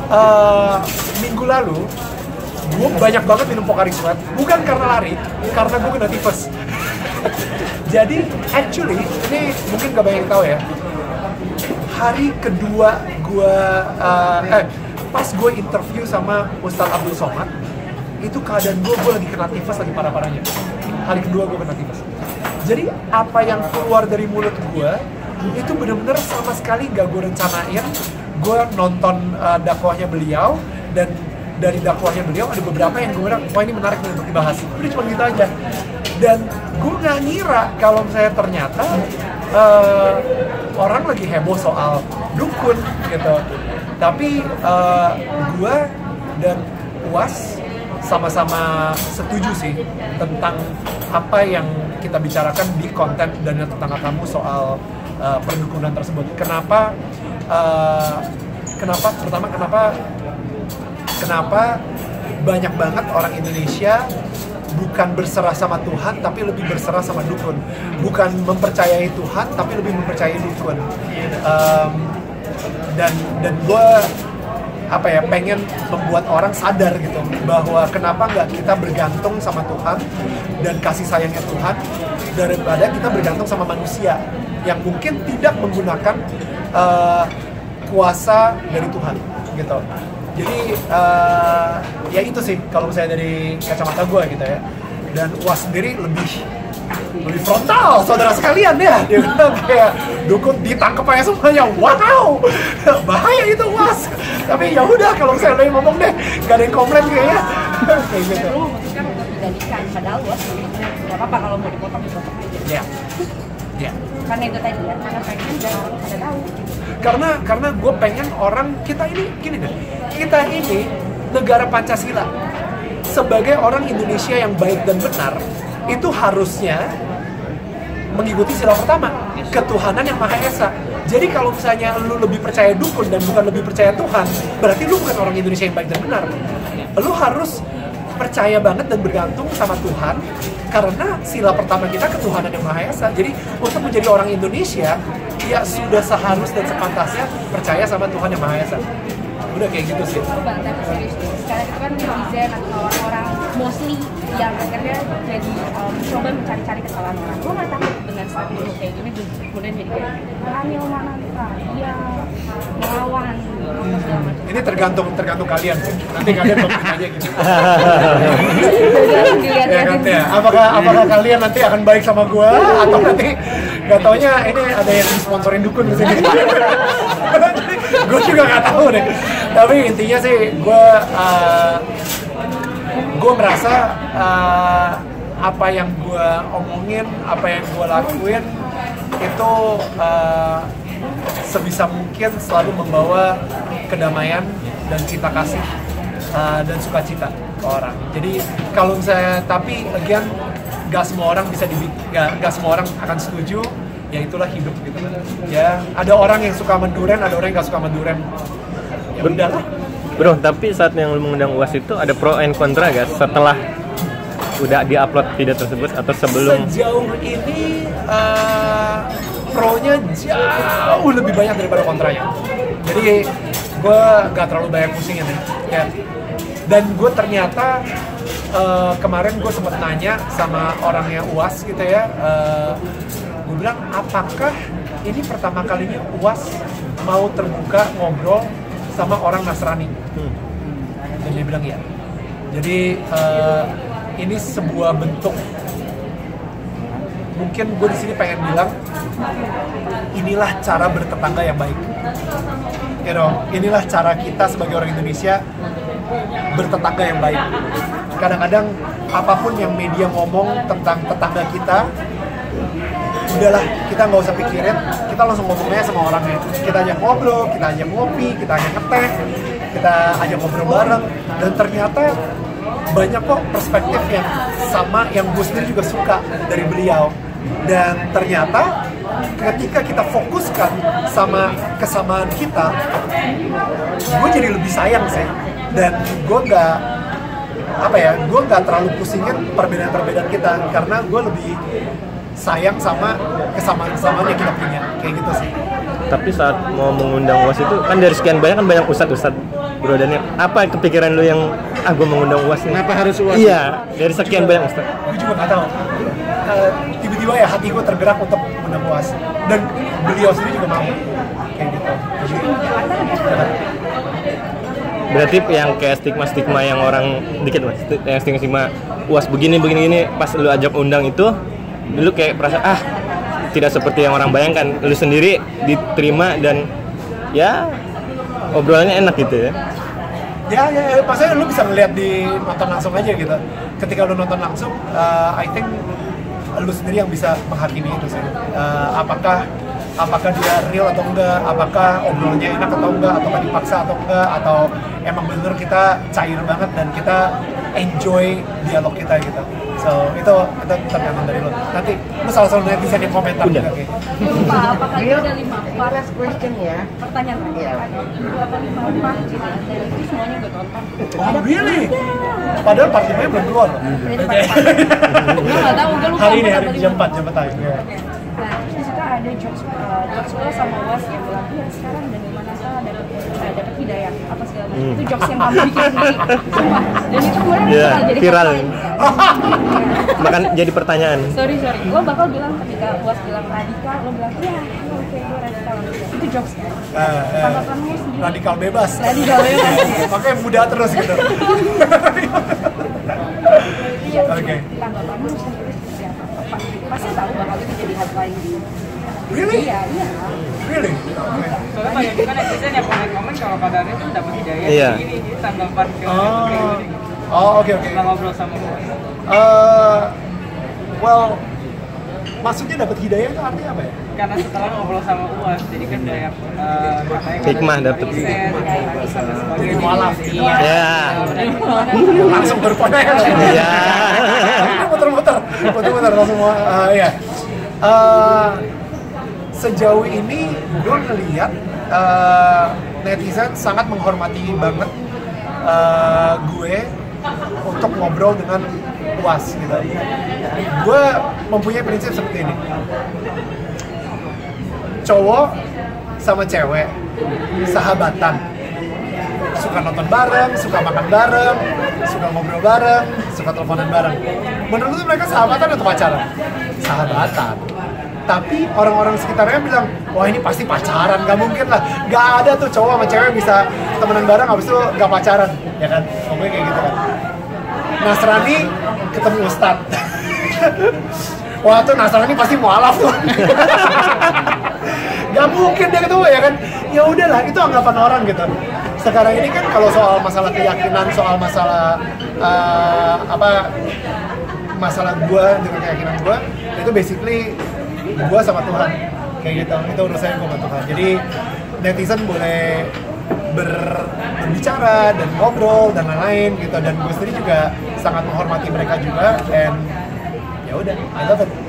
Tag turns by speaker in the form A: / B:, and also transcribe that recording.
A: uh, minggu lalu gue banyak banget minum Pocari Sweat, bukan karena lari, karena gue kena tipes. Jadi actually ini mungkin gak banyak yang tahu ya, hari kedua gue pas gue interview sama Ustadz Abdul Somad, itu keadaan gue lagi kena tifus, lagi parah-parahnya. Hari kedua gue kena tifus. Jadi apa yang keluar dari mulut gue itu benar-benar sama sekali gak gue rencanain. Gue nonton dakwahnya beliau, dan dari dakwahnya beliau ada beberapa yang gue bilang, wah ini menarik nih untuk dibahas. Udah cuma gitu aja. Dan gue gak ngira kalau misalnya ternyata orang lagi heboh soal dukun gitu. Tapi gue dan UAS sama-sama setuju sih tentang apa yang kita bicarakan di konten dan tentang kamu soal perdukunan tersebut. Kenapa banyak banget orang Indonesia bukan berserah sama Tuhan tapi lebih berserah sama dukun, bukan mempercayai Tuhan tapi lebih mempercayai dukun. Dan gue pengen membuat orang sadar gitu bahwa kenapa nggak kita bergantung sama Tuhan dan kasih sayangnya Tuhan daripada kita bergantung sama manusia yang mungkin tidak menggunakan kuasa dari Tuhan gitu. Jadi ya itu sih kalau misalnya dari kacamata gue gitu ya. Dan UAS sendiri lebih frontal, saudara sekalian ya. Dia bilang kayak dukun ditangkap aja semuanya. Wow, bahaya itu UAS. Tapi ya udah kalau misalnya lo yang ngomong deh, gak ada yang komplain kayaknya. Kayak gitu.
B: Lu memutuskan untuk dijadikan, padahal UAS nggak apa-apa kalau mau dipotong aja.
A: Iya. Iya.
B: Karena itu tadi ya, karena pengen dan orang pada tahu.
A: Karena gue pengen orang kita ini gini deh. Kita ini negara Pancasila. Sebagai orang Indonesia yang baik dan benar, itu harusnya mengikuti sila pertama, ketuhanan yang Maha Esa. Jadi kalau misalnya lu lebih percaya dukun dan bukan lebih percaya Tuhan, berarti lu bukan orang Indonesia yang baik dan benar. Lu harus percaya banget dan bergantung sama Tuhan, karena sila pertama kita ketuhanan yang Maha Esa. Jadi untuk menjadi orang Indonesia, ya sudah seharus dan sepantasnya percaya sama Tuhan yang Maha Esa. Udah kayak gitu sih.
B: Bang, tapi serius nih, sekarang itu kan netizen atau orang-orang mostly yang akhirnya jadi coba mencari-cari kesalahan orang. Gue nggak takut dengan saat dulu kayak gini, kemudian jadi kayak Daniel Mananta, dia melawan segala macam.
A: Ini tergantung kalian sih. Nanti kalian komen aja gitu. Ya kan ya. Apakah kalian nanti akan baik sama gue atau nanti nggak taunya ini ada yang sponsorin dukun di sini. Gue juga nggak tahu deh. Tapi intinya sih gue merasa apa yang gue omongin, apa yang gue lakuin itu sebisa mungkin selalu membawa kedamaian dan cinta kasih dan sukacita ke orang. Jadi kalau misalnya, tapi again gak semua orang bisa gak semua orang akan setuju. Ya itulah hidup gitu. Ya ada orang yang suka menduren, ada orang yang gak suka menduren. Ya udahlah.
C: Bro, tapi saat yang lu mengundang UAS itu ada pro and kontra gak setelah udah di-upload video tersebut atau sebelum?
A: Sejauh ini pro-nya jauh lebih banyak daripada kontranya. Jadi gue gak terlalu banyak pusingin ya. Dan gue ternyata kemarin gue sempat nanya sama orangnya UAS gitu ya. Gue bilang, apakah ini pertama kalinya UAS mau terbuka ngobrol sama orang Nasrani? Dan dia bilang iya. Jadi ini sebuah bentuk, mungkin gue di sini pengen bilang, inilah cara bertetangga yang baik. You know, inilah cara kita sebagai orang Indonesia bertetangga yang baik. Kadang-kadang apapun yang media ngomong tentang tetangga kita, udahlah, kita nggak usah pikirin, kita langsung ngomongnya sama orangnya. Kita ajak ngobrol, kita ajak ngopi, kita ajak ngeteh, kita ajak ngobrol bareng. Dan ternyata banyak kok perspektif yang sama, yang gue sendiri juga suka dari beliau. Dan ternyata ketika kita fokuskan sama kesamaan kita, gue jadi lebih sayang sih. Dan gue nggak terlalu pusingin perbedaan-perbedaan kita, karena gue lebih sayang sama kesamaan-kesamaan yang kita punya, kayak gitu sih.
C: Tapi saat mau mengundang UAS itu kan dari sekian banyak kan banyak ustad bro, dan apa kepikiran lu yang gue mengundang UAS nih?
D: Kenapa harus UAS?
C: Iya, dari sekian banyak ustad.
A: Gue juga nggak tahu. Tiba-tiba ya hati gue tergerak untuk mengundang UAS, dan beliau sendiri juga mau kayak gitu.
C: Berarti yang kayak stigma yang orang dikit mas, yang stigma UAS begini pas lu ajak undang itu, dulu kayak perasaan tidak seperti yang orang bayangkan, lu sendiri diterima dan ya obrolannya enak gitu ya.
A: Ya, maksudnya lu bisa ngeliat di nonton langsung aja gitu. Ketika lu nonton langsung, I think lu sendiri yang bisa menghakimi itu sih. Apakah dia real atau enggak, apakah obrolannya enak atau enggak, ataukah dipaksa atau enggak, atau emang bener kita cair banget dan kita enjoy dialog kita gitu. So itu tergantung dari lo. Nanti lu salah satu netizen yang komentar juga kayak.
B: Lupa, apakah dia ada 5 part?
D: Last question ya.
B: Pertanyaan terakhir ada 2 atau 5 part gitu, dan itu semuanya gue tonton.
A: Oh really? Padahal part 5-nya belum keluar loh.
B: Berarti part. Gue nggak tahu, gue lupa.
A: Hari ini
B: berapa
A: di
B: lima.
A: jam 4 time. Yeah.
B: Nah, terus di situ ada jokes lo sama UAS yang bilang, iya sekarang dari mana dapat hidayah apa segala macam. Itu jokes yang kamu bikin sendiri, sumpah. Dan itu kemudian bakal jadi
C: viral.
B: headline.
C: Bahkan jadi pertanyaan.
B: Sorry, lo bakal bilang ketika UAS bilang radikal, lo bilang, iya, oke, gue radikal. Itu jokes kan? Tanggapanmu sendiri?
A: Radikal bebas.
B: Radikal bebas.
A: Makanya muda terus gitu.
B: Iya,
A: Oke.
B: tanggapanmu sendiri seperti apa? Pasti tahu bakal itu jadi headline.
A: Really?
B: Iya.
A: Really?
E: Soalnya banyak juga netizen yang komen kalau kadarnya tuh dapat hidayah
C: Iya.
E: ini tanggapan ke
A: Oke.
E: setelah ngobrol sama gue.
A: Well, maksudnya dapat hidayah itu artinya apa ya?
E: Karena setelah ngobrol sama UAS, jadi kan kayak katanya
C: Hikmah dapet.
A: Jadi mualaf gitu.
C: Ya.
A: Langsung berpodai.
C: Iya.
A: Muter-muter langsung ya. Sejauh ini gue ngeliat netizen sangat menghormati banget gue untuk ngobrol dengan UAS gitu. Gue mempunyai prinsip seperti ini. Cowok sama cewek sahabatan, suka nonton bareng, suka makan bareng, suka ngobrol bareng, suka teleponan bareng. Menurut lu mereka sahabatan atau pacaran? Sahabatan. Tapi orang-orang sekitarnya bilang, wah ini pasti pacaran, gak mungkin lah. Gak ada tuh cowok sama cewek bisa temenan bareng habis itu gak pacaran, ya kan? Ngomongnya kayak gitu kan. Nasrani ketemu Ustadz. Wah tuh Nasrani pasti mualaf tuh. Gak mungkin dia ketemu, ya kan? Ya udahlah, itu anggapan orang gitu. Sekarang ini kan kalau soal masalah keyakinan, soal masalah masalah gue dengan keyakinan gue, itu basically gue sama Tuhan kayak gitu. Itu urusannya gue sama Tuhan. Jadi netizen boleh berbicara dan ngobrol dan lain-lain gitu, dan gue sendiri juga sangat menghormati mereka juga, and ya udah, I love it.